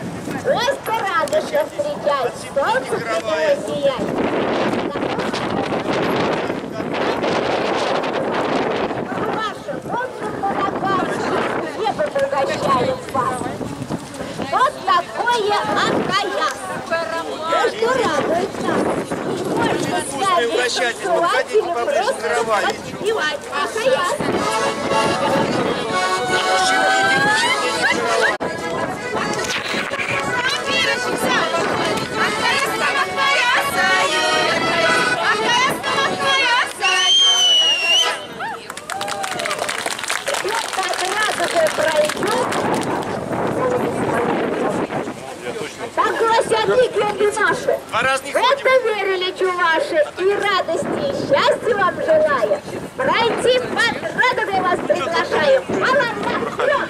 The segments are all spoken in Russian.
Гости радостно встречать, солнце светло сияет. Ваша солнце помогает, небо пригощает вас. Вот такое окаяс. То, что радует нас. Можно ставить танцевать или просто подпевать окаяс. Так гласят легенды наши. В это верили чуваши. И радости и счастья вам желаю. Пройти под радугой вас приглашаем. Молодца! Вперед!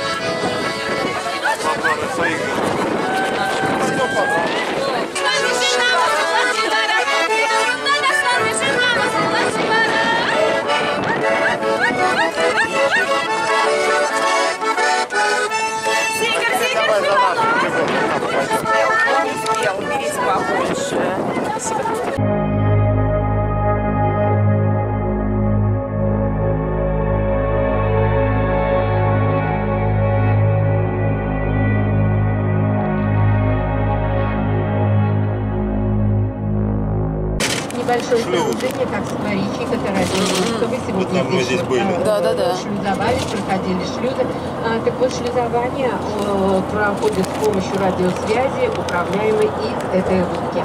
Уберите побольше. Небольшое сооружение, как скворечник, это радио, что вы сегодня здесь были. Да. Шлюзовались, проходили шлюзы. Так вот, шлюзование проходит с помощью радиосвязи, управляемой из этой рубки.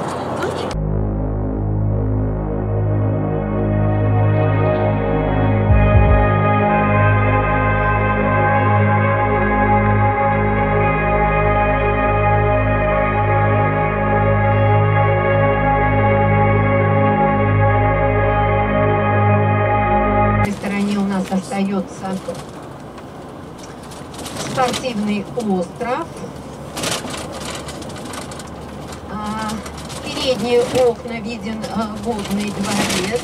Остается спортивный остров. В передние окна виден водный дворец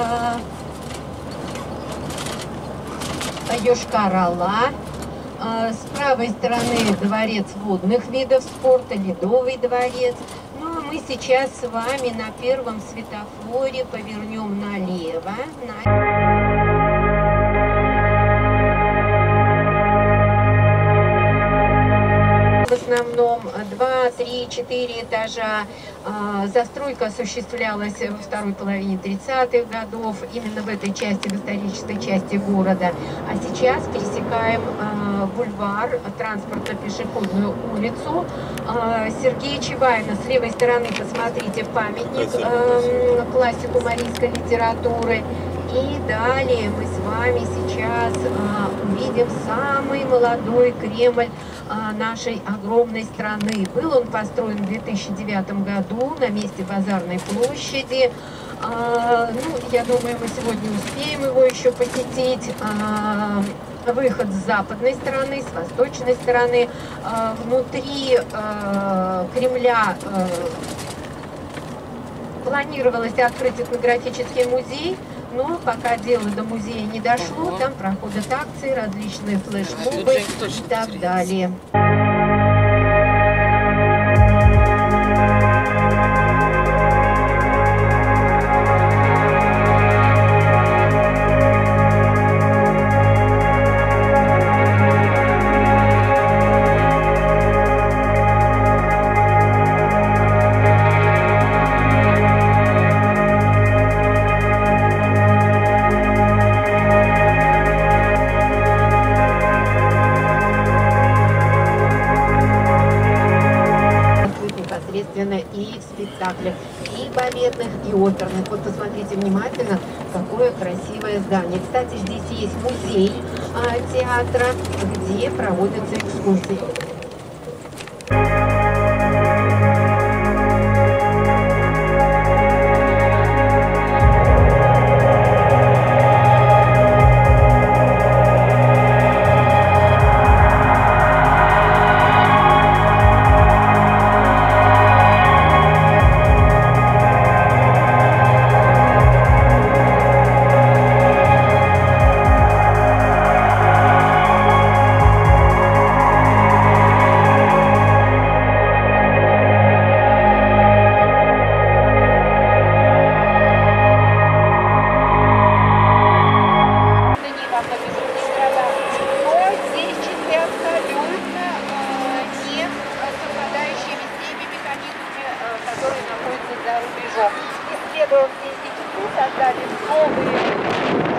Йошкар-Ола. С правой стороны дворец водных видов спорта, ледовый дворец. Ну а мы сейчас с вами на первом светофоре повернем налево. В основном 2, 3, 4 этажа. Застройка осуществлялась во второй половине 30-х годов, именно в этой части, в исторической части города. А сейчас пересекаем бульвар, транспортно-пешеходную улицу Сергея Чевайна. С левой стороны посмотрите памятник классику марийской литературы. И далее мы с вами сейчас увидим самый молодой Кремль нашей огромной страны. Был он построен в 2009 году на месте Базарной площади. Я думаю, мы сегодня успеем его еще посетить. Выход с западной стороны, с восточной стороны. Внутри Кремля планировалось открыть этнографический музей. Но пока дело до музея не дошло, там проходят акции, различные флешмобы и так далее. И в спектаклях, и балетных, и оперных. Вот посмотрите внимательно, какое красивое здание. Кстати, здесь есть музей театра, где проводятся экскурсии. исследовательские институты создали новые